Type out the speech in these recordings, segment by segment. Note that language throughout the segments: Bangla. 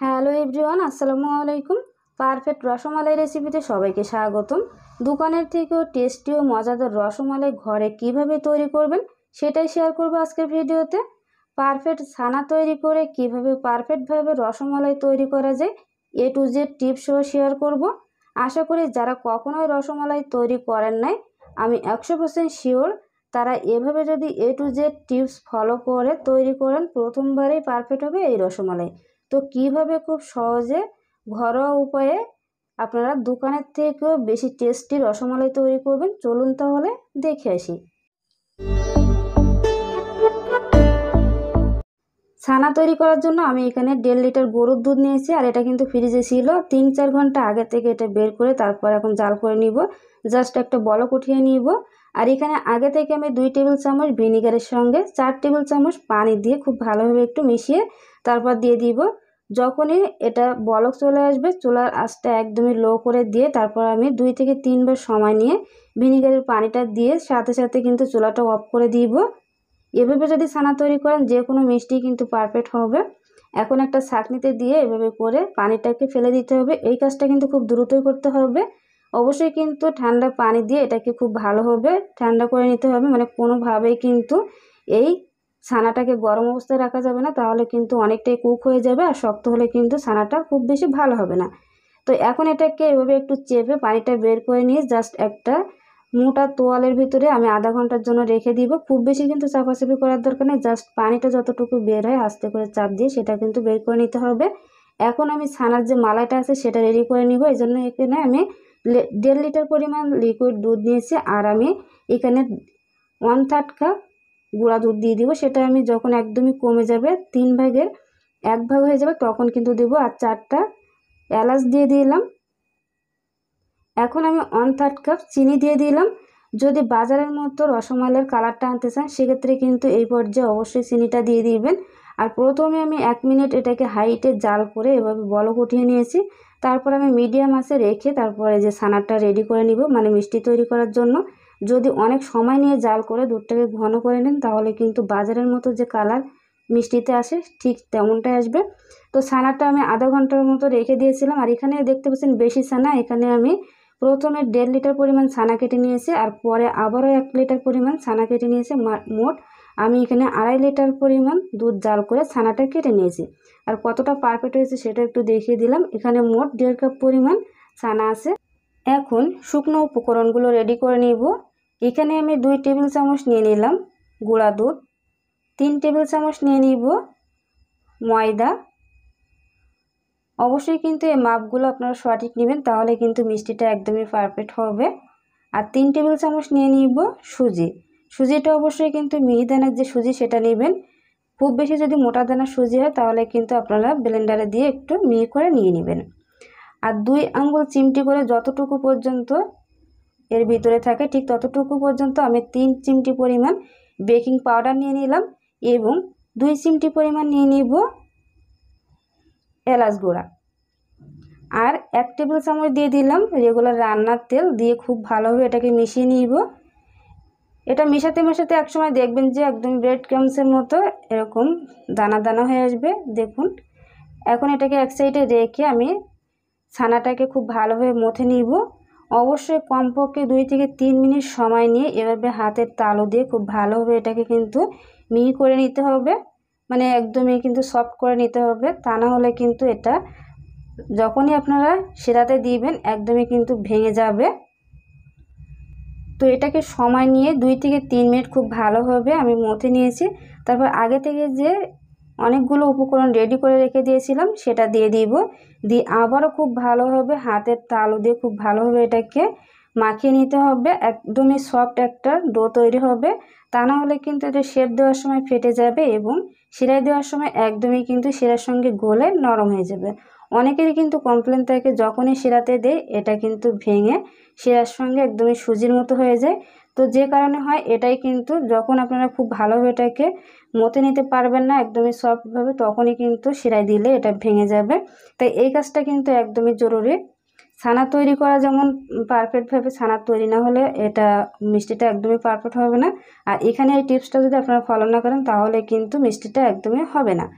হ্যালো এভরিওয়ান, আসসালামু আলাইকুম। পারফেক্ট রসমালাই রেসিপিতে সবাইকে স্বাগতম। দোকানের থেকেও টেস্টি ও মজাদার রসমালাই ঘরে কিভাবে তৈরি করবেন সেটাই শেয়ার করব আজকের ভিডিওতে। পারফেক্ট ছানা তৈরি করে কিভাবে পারফেক্টভাবে রসমালাই তৈরি করা যায় A to Z টিপসও শেয়ার করব। আশা করি যারা কখনোই রসমালাই তৈরি করেন নাই, আমি 100% শিওর তারা এভাবে যদি A to Z tips follow করে তৈরি করেন, প্রথমবারেই পারফেক্ট হবে এই রসমালাই। তো কিভাবে খুব সহজে ঘরোয়া উপায়ে আপনারা দোকানের থেকেও বেশি টেস্টি রসমালাই তৈরি করবেন, চলুন তাহলে দেখে আসি। ছানা তৈরি করার জন্য আমি এখানে 1.5 লিটার গরুর দুধ নিয়েছি, আর এটা কিন্তু ফ্রিজে ছিল 3-4 ঘন্টা আগে থেকে। এটা বের করে তারপর এখন জাল করে নিব, জাস্ট একটা বলক উঠিয়ে নিব। আর এখানে আগে থেকে আমি 2 টেবিল চামচ ভিনিগারের সঙ্গে 4 টেবিল চামচ পানি দিয়ে খুব ভালোভাবে একটু মিশিয়ে তারপর দিয়ে দিব। যখনই এটা বলক চলে আসবে, চুলার আঁচটা একদমই লো করে দিয়ে তারপর আমি 2 থেকে 3 বার সময় নিয়ে ভিনিগারের পানিটা দিয়ে সাথে সাথে কিন্তু চুলাটা অফ করে দিব। এভাবে যদি ছানা তৈরি করেন যে কোনো মিষ্টি কিন্তু পারফেক্ট হবে। এখন একটা ছাঁকনিতে দিয়ে এভাবে করে পানিটাকে ফেলে দিতে হবে। এই কাজটা কিন্তু খুব দ্রুতই করতে হবে। অবশ্যই কিন্তু ঠান্ডা পানি দিয়ে এটাকে খুব ভালোভাবে ঠান্ডা করে নিতে হবে, মানে কোনোভাবেই কিন্তু এই ছানাটাকে গরম অবস্থায় রাখা যাবে না, তাহলে কিন্তু অনেকটাই কুক হয়ে যাবে, আর শক্ত হলে কিন্তু ছানাটা খুব বেশি ভালো হবে না। তো এখন এটাকে এভাবে একটু চেপে পানিটা বের করে নিয়ে জাস্ট একটা মোটা তোয়ালের ভিতরে আমি আধা ঘন্টার জন্য রেখে দিব। খুব বেশি কিন্তু চাপাচাপি করার দরকার নেই, জাস্ট পানিটা যতটুকু বের হয় আস্তে করে চাপ দিয়ে সেটা কিন্তু বের করে নিতে হবে। এখন আমি ছানার যে মালাইটা আছে সেটা রেডি করে নিব। এই জন্য এখানে আমি 1.5 লিটার পরিমাণ লিকুইড দুধ নিয়েছি, আর আমি এখানে 1/3 কাপ গুঁড়া দুধ দিয়ে দিব। সেটা আমি যখন একদমই কমে যাবে, 3 ভাগের 1 ভাগ হয়ে যাবে, তখন কিন্তু দেবো। আর 4টা এলাচ দিয়ে দিলাম। এখন আমি 1/3 কাপ চিনি দিয়ে দিলাম। যদি বাজারের মতো রসমালাইয়ের কালারটা আনতে চান সেক্ষেত্রে কিন্তু এই পর্যায়ে অবশ্যই চিনিটা দিয়ে দিবেন। আর প্রথমে আমি 1 মিনিট এটাকে হাইটে জাল করে এভাবে বলক উঠিয়ে নিয়েছি। তারপর আমি মিডিয়াম আঁচে রেখে তারপরে যে ছানাটা রেডি করে নিব, মানে মিষ্টি তৈরি করার জন্য। যদি অনেক সময় নিয়ে জাল করে দুধটাকে ঘন করে নেন তাহলে কিন্তু বাজারের মতো যে কালার মিষ্টিতে আসে ঠিক তেমনটাই আসবে। তো ছানাটা আমি আধা ঘন্টার মতো রেখে দিয়েছিলাম। আর এখানে দেখতে পাচ্ছেন বেশি ছানা, এখানে আমি প্রথমে 1.5 লিটার পরিমাণ ছানা কেটে নিয়েছি, আর পরে আবারও 1 লিটার পরিমাণ ছানা কেটে নিয়েছি। মোট আমি এখানে 2.5 লিটার পরিমাণ দুধ জাল করে ছানাটা কেটে নিয়েছি। আর কতটা পারফেক্ট হয়েছে সেটা একটু দেখিয়ে দিলাম। এখানে মোট 1.5 কাপ পরিমাণ ছানা আছে। এখন শুকনো উপকরণগুলো রেডি করে নিব। এখানে আমি 2 টেবিল চামচ নিয়ে নিলাম গুঁড়া দুধ, 3 টেবিল চামচ নিয়ে নিব ময়দা। অবশ্যই কিন্তু এই মাপগুলো আপনারা সঠিক নেবেন, তাহলে কিন্তু মিষ্টিটা একদমই পারফেক্ট হবে। আর 3 টেবিল চামচ নিয়ে নিব সুজি। সুজিটা অবশ্যই কিন্তু মিহি দানার যে সুজি সেটা নেবেন। খুব বেশি যদি মোটা দানার সুজি হয় তাহলে কিন্তু আপনারা ব্লেন্ডারে দিয়ে একটু মিহি করে নিয়ে নেবেন। আর 2 আঙ্গুল চিমটি করে যতটুকু পর্যন্ত এর ভিতরে থাকে ঠিক ততটুকু পর্যন্ত আমি 3 চিমটি পরিমাণ বেকিং পাউডার নিয়ে নিলাম, এবং 2 চিমটি পরিমাণ নিয়ে নিব এলাচ গুঁড়া। আর 1 টেবিল চামচ দিয়ে দিলাম রেগুলার রান্নার তেল, দিয়ে খুব ভালোভাবে এটাকে মিশিয়ে নিব। এটা মেশাতে মেশাতে একসময় দেখবেন যে একদম ব্রেড ক্রামসের মতো এরকম দানা দানা হয়ে আসবে, দেখুন। এখন এটাকে এক সাইডে রেখে আমি ছানাটাকে খুব ভালোভাবে মথে নিব। অবশ্যই কমপক্ষে 2 থেকে 3 মিনিট সময় নিয়ে এভাবে হাতের তালু দিয়ে খুব ভালোভাবে এটাকে কিন্তু মিহি করে নিতে হবে, মানে একদমই কিন্তু সফট করে নিতে হবে। তা না হলে কিন্তু এটা যখনই আপনারা শিরাতে দিবেন একদমই কিন্তু ভেঙে যাবে। তো এটাকে সময় নিয়ে 2 থেকে 3 মিনিট খুব ভালোভাবে আমি মথে নিয়েছি। তারপর আগে থেকে যে অনেকগুলো উপকরণ রেডি করে রেখে দিয়েছিলাম সেটা দিয়ে দিব। দিয়ে আবারও খুব ভালোভাবে হাতের তালু দিয়ে খুব ভালোভাবে এটাকে মাখিয়ে নিতে হবে। একদমই সফট একটা ডো তৈরি হবে, তা না হলে কিন্তু এটা শেপ দেওয়ার সময় ফেটে যাবে, এবং শিরায় দেওয়ার সময় একদমই কিন্তু শিরার সঙ্গে গলে নরম হয়ে যাবে। অনেকেরই কিন্তু কমপ্লেন থাকে যখনই শিরাতে দেয় এটা কিন্তু ভেঙে শিরার সঙ্গে একদমই সুজির মতো হয়ে যায়। তো যে কারণে হয় এটাই কিন্তু যখন আপনারা খুব ভালোভাবে এটাকে মতে নিতে পারবেন না একদমই সফটভাবে, তখনই কিন্তু শিরায় দিলে এটা ভেঙে যাবে। তাই এই কাজটা কিন্তু একদমই জরুরি। ছানা তৈরি করা যেমন পারফেক্টভাবে ছানা তৈরি না হলে এটা মিষ্টিটা একদমই পারফেক্ট হবে না। আর এখানে এই টিপসটা যদি আপনারা ফলো না করেন তাহলে কিন্তু মিষ্টিটা একদমই হবে না।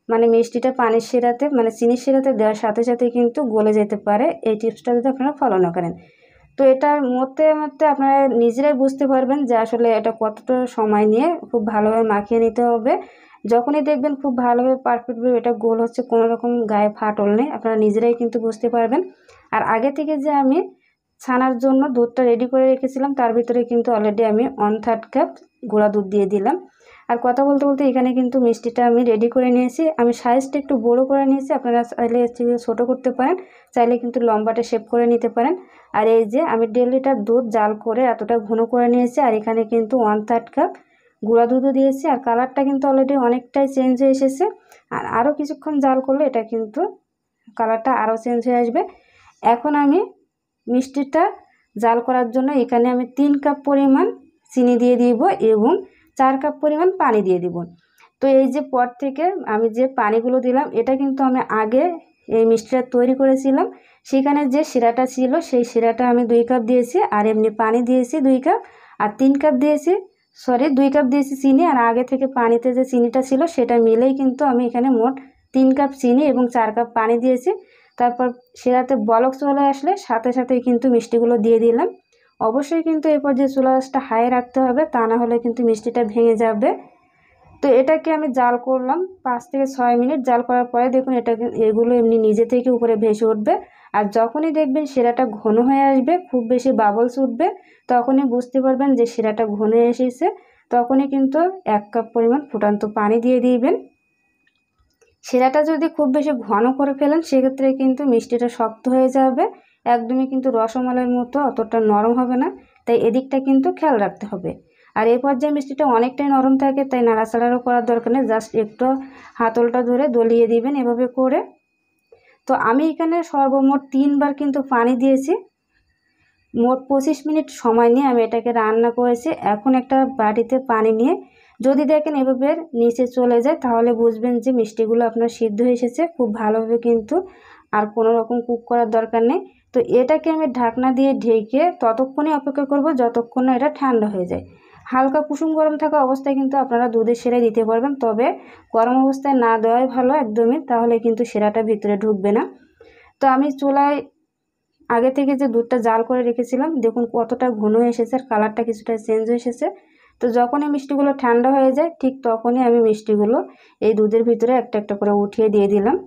মানে মিষ্টিটা পানির শিরাতে মানে চিনির শিরাতে দেওয়ার সাথে সাথে কিন্তু গলে যেতে পারে, এই টিপসটা যদি আপনারা ফলো না করেন। তো এটার মধ্যে মধ্যে আপনারা নিজেরাই বুঝতে পারবেন যে আসলে এটা কতটা সময় নিয়ে খুব ভালোভাবে মাখিয়ে নিতে হবে। যখনই দেখবেন খুব ভালোভাবে পারফেক্টভাবে এটা গোল হচ্ছে, কোনো রকম গায়ে ফাটল নেই, আপনারা নিজেরাই কিন্তু বুঝতে পারবেন। আর আগে থেকে যে আমি ছানার জন্য দুধটা রেডি করে রেখেছিলাম, তার ভিতরে কিন্তু অলরেডি আমি 1/3 কাপ গুঁড়া দুধ দিয়ে দিলাম। আর কথা বলতে বলতে এখানে কিন্তু মিষ্টিটা আমি রেডি করে নিয়েছি। আমি সাইজটা একটু বড় করে নিয়েছি, আপনারা চাইলে ছোটো করতে পারেন, চাইলে কিন্তু লম্বাটে শেপ করে নিতে পারেন। আর এই যে আমি 1.5 লিটার দুধ জাল করে এতটা ঘন করে নিয়েছি, আর এখানে কিন্তু 1/3 কাপ গুঁড়া দুধও দিয়েছি। আর কালারটা কিন্তু অলরেডি অনেকটাই চেঞ্জ হয়ে এসেছে। আর আরও কিছুক্ষণ জাল করলে এটা কিন্তু কালারটা আরও চেঞ্জ হয়ে আসবে। এখন আমি মিষ্টিটা জাল করার জন্য এখানে আমি 3 কাপ পরিমাণ চিনি দিয়ে দিব এবং 4 কাপ পরিমাণ পানি দিয়ে দিব। তো এই যে পর থেকে আমি যে পানিগুলো দিলাম, এটা কিন্তু আমি আগে এই মিষ্টিটা তৈরি করেছিলাম, সেখানে যে শিরাটা ছিল সেই শিরাটা আমি 2 কাপ দিয়েছি, আর এমনি পানি দিয়েছি 2 কাপ, আর 3 কাপ দিয়েছি 2 কাপ দিয়েছি চিনি। আর আগে থেকে পানিতে যে চিনিটা ছিল সেটা মিলেই কিন্তু আমি এখানে মোট 3 কাপ চিনি এবং 4 কাপ পানি দিয়েছি। তারপর শিরাতে বলক চলে আসলে সাথে সাথেই কিন্তু মিষ্টিগুলো দিয়ে দিলাম। অবশ্যই কিন্তু এই পর্যায়ে চুলা আঁচটা হাই রাখতে হবে, তা না হলে কিন্তু মিষ্টিটা ভেঙে যাবে। তো এটাকে আমি জাল করলাম 5 থেকে 6 মিনিট। জাল করার পরে দেখুন এগুলো এমনি নিজে থেকে উপরে ভেসে উঠবে। আর যখনই দেখবেন শিরাটা ঘন হয়ে আসবে, খুব বেশি বাবলস উঠবে, তখনই বুঝতে পারবেন যে শিরাটা ঘন হয়ে এসেছে। তখনই কিন্তু 1 কাপ পরিমাণ ফুটান্ত পানি দিয়ে দিবেন। শিরাটা যদি খুব বেশি ঘন করে ফেলেন সেক্ষেত্রে কিন্তু মিষ্টিটা শক্ত হয়ে যাবে, একদমই কিন্তু রসমালাইয়ের মতো অতটা নরম হবে না, তাই এদিকটা কিন্তু খেয়াল রাখতে হবে। আর এই পর্যায়ে মিষ্টিটা অনেকটাই নরম থাকে, তাই নাড়াচাড়ারও করার দরকার নেই, জাস্ট একটু হাতলটা ধরে দলিয়ে দিবেন এভাবে করে। তো আমি এখানে সর্বমোট 3 বার কিন্তু পানি দিয়েছি। মোট 25 মিনিট সময় নিয়ে আমি এটাকে রান্না করেছি। এখন একটা বাটিতে পানি নিয়ে যদি দেখেন এভাবে নিচে চলে যায়, তাহলে বুঝবেন যে মিষ্টিগুলো আপনার সিদ্ধ হয়ে এসেছে খুব ভালোভাবে, কিন্তু আর কোনো রকম কুক করার দরকার নেই। তো এটাকে আমি ঢাকনা দিয়ে ঢেকে ততক্ষণই অপেক্ষা করব যতক্ষণ না এটা ঠান্ডা হয়ে যায়। হালকা কুসুম গরম থাকা অবস্থায় কিন্তু আপনারা দুধের শিরা দিতে পারবেন, তবে গরম অবস্থায় না দেওয়াই ভালো একদমই, তাহলে কিন্তু শিরাটা ভিতরে ঢুকবে না। তো আমি চুলায় আগে থেকে যে দুধটা জাল করে রেখেছিলাম, দেখুন কতটা ঘন হয়ে এসেছে আর কালারটা কিছুটা চেঞ্জ হয়ে এসেছে। তো যখনই মিষ্টিগুলো ঠান্ডা হয়ে যায় ঠিক তখনই আমি মিষ্টিগুলো এই দুধের ভিতরে একটা একটা করে উঠিয়ে দিয়ে দিলাম।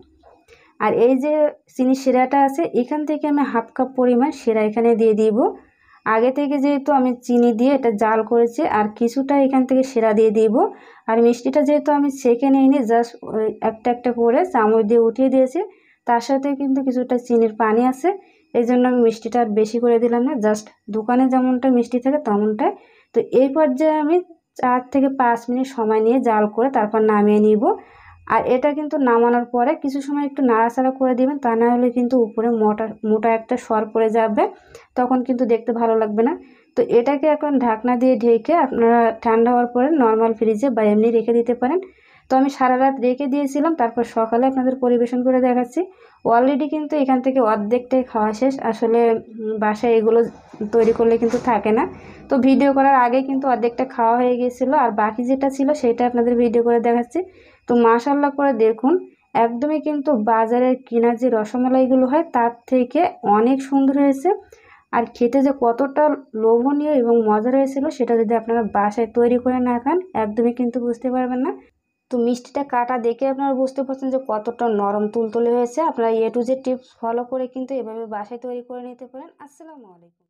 আর এই যে চিনির শিরাটা আছে, এখান থেকে আমি 1/2 কাপ পরিমাণ শিরা এখানে দিয়ে দিব। আগে থেকে যেহেতু আমি চিনি দিয়ে এটা জাল করেছি, আর কিছুটা এখান থেকে শিরা দিয়ে দিব। আর মিষ্টিটা যেহেতু আমি ছেঁকে নিইনি, জাস্ট একটা একটা করে চামচ দিয়ে উঠিয়ে দিয়েছি, তার সাথে কিন্তু কিছুটা চিনির পানি আছে, এই জন্য আমি মিষ্টিটা আর বেশি করে দিলাম না, জাস্ট দোকানে যেমনটা মিষ্টি থাকে তেমনটাই। তো এই পর্যায়ে আমি 4 থেকে 5 মিনিট সময় নিয়ে জাল করে তারপর নামিয়ে নিব। আর এটা কিন্তু নামানোর পরে কিছু সময় একটু নাড়াচাড়া করে দিবেন, তা না হলে কিন্তু উপরে মোটা মোটা একটা সর পড়ে যাবে, তখন কিন্তু দেখতে ভালো লাগবে না। তো এটাকে এখন ঢাকনা দিয়ে ঢেকে আপনারা ঠান্ডা হওয়ার পরে নর্মাল ফ্রিজে বা এমনি রেখে দিতে পারেন। তো আমি সারা রাত রেখে দিয়েছিলাম, তারপর সকালে আপনাদের পরিবেশন করে দেখাচ্ছি। অলরেডি কিন্তু এখান থেকে অর্ধেকটাই খাওয়া শেষ। আসলে বাসায় এগুলো তৈরি করলে কিন্তু থাকে না, তো ভিডিও করার আগে কিন্তু অর্ধেকটা খাওয়া হয়ে গিয়েছিলো, আর বাকি যেটা ছিল সেটা আপনাদের ভিডিও করে দেখাচ্ছি। তো মাশাআল্লাহ করে দেখুন, একদমই কিন্তু বাজারের কেনা যে রসমালাইগুলো হয় তার থেকে অনেক সুন্দর হয়েছে। আর খেতে যে কতটা লোভনীয় এবং মজার হয়েছিল সেটা যদি আপনারা বাসায় তৈরি করে না খান একদমই কিন্তু বুঝতে পারবেন না। তো মিষ্টিটা কাটা দেখে আপনারা বুঝতে পারছেন যে কতটা নরম তুলতুলে হয়েছে। আপনারা A to Z tips follow করে কিন্তু এভাবে বাসায় তৈরি করে নিতে পারেন। আসসালামু আলাইকুম।